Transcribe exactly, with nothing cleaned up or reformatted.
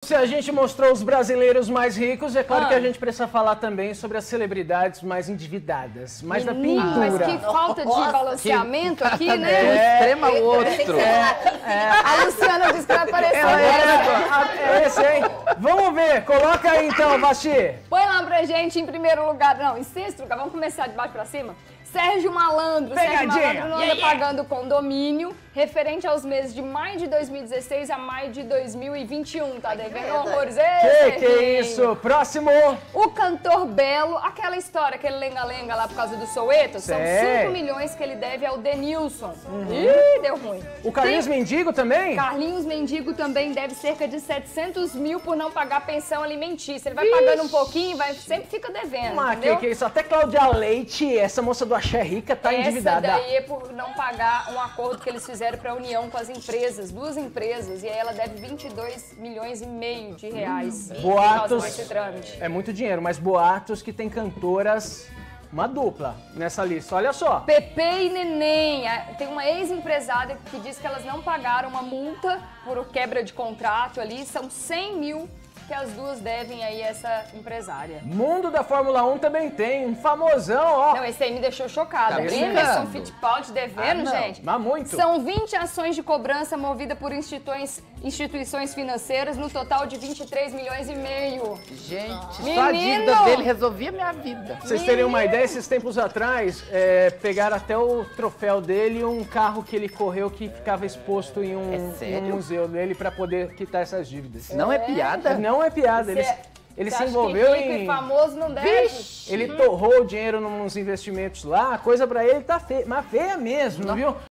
se a gente mostrou os brasileiros mais ricos, é claro Ah. que a gente precisa falar também sobre as celebridades mais endividadas, mais da Menino, pintura. mas que falta de balanceamento aqui, De um né? extremo ao outro. A Luciana disse que vai aparecer Ela agora. é, é esse, hein? Vamos ver, coloca aí então, Basti. Põe lá pra gente em primeiro lugar, não, em sexto lugar, vamos começar de baixo pra cima. Sérgio Malandro. Sérgio Pegadinha. Malandro não anda Yeah, yeah. pagando condomínio referente aos meses de maio de dois mil e dezesseis a maio de dois mil e vinte e um. Tá devendo horrores. Ei, Que que é Serginho. isso? Próximo. O cantor Belo, aquela história, aquele lenga-lenga lá por causa do Soweto, são Sei. cinco milhões que ele deve ao Denilson. Ih, deu ruim. O Carlinhos Tem- Mendigo também? Carlinhos Mendigo também deve cerca de setecentos mil por não pagar pensão alimentícia. Ele vai pagando um pouquinho, vai, sempre fica devendo, Mas que entendeu? que é isso? Até Cláudia Leite, essa moça do Axé Rica, tá Essa endividada. daí é por não pagar um acordo que eles fizeram para a União com as empresas, duas empresas, e aí ela deve vinte e dois milhões e meio de reais por causa Boatos. desse trâmite. É muito dinheiro, mas boatos que tem cantoras, uma dupla nessa lista. Olha só. Pepe e Neném, a- tem uma ex-empresária que diz que elas não pagaram uma multa por quebra de contrato ali, são cem mil que as duas devem aí a essa empresária. Mundo da Fórmula um também tem, um famosão, ó. Não, esse aí me deixou chocada. Tá Emerson brincando? Fittipaldi devendo, Ah, não, gente. mas muito. São vinte ações de cobrança movidas por instituições, instituições financeiras, no total de vinte e três milhões e meio. Gente, só Menino! a dívida dele resolvia minha vida. Pra vocês terem uma ideia, esses tempos atrás, é, pegaram até o troféu dele, um carro que ele correu que ficava exposto em um, É em um sério? museu dele pra poder quitar essas dívidas. Não é piada? Não é piada, ele, Cê- ele cê se acha envolveu que rico em... e famoso não deve? Ele torrou o dinheiro nos investimentos lá, a coisa pra ele tá feia, mas feia mesmo, viu?